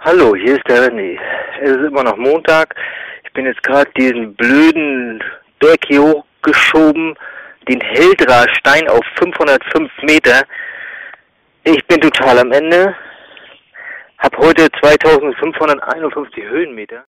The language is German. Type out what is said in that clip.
Hallo, hier ist der René. Es ist immer noch Montag. Ich bin jetzt gerade diesen blöden Berg hier hochgeschoben, den Grenzstein auf 505 Meter. Ich bin total am Ende. Hab heute 2551 Höhenmeter.